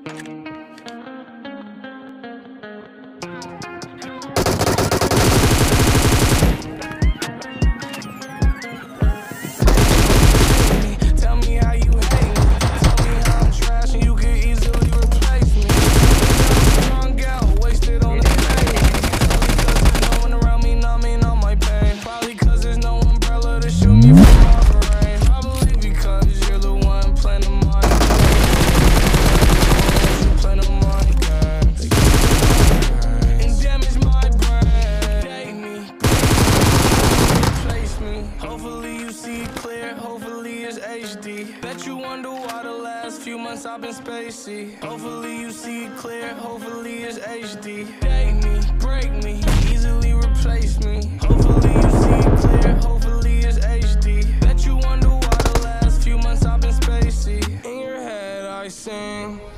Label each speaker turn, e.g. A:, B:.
A: Tell me how you hate me. Tell me how I'm trash and you could easily replace me. Strung out, wasted on the pain. Probably cause there's no one around me numbing all my pain. Probably cause there's no umbrella to shoot me from all the rain. Probably because you're the one playing the money game. Playing the money game. And damage my brain. Hate me, replace me. Hopefully you see clear, hopefully it's HD. Bet you wonder why the last few months I've been spacey. Hopefully you see clear, hopefully it's HD. Date me, break me, easily replace me. Hopefully you see clear, hopefully it's HD. Bet you wonder why the last few months I've been spacey. In your head I sing.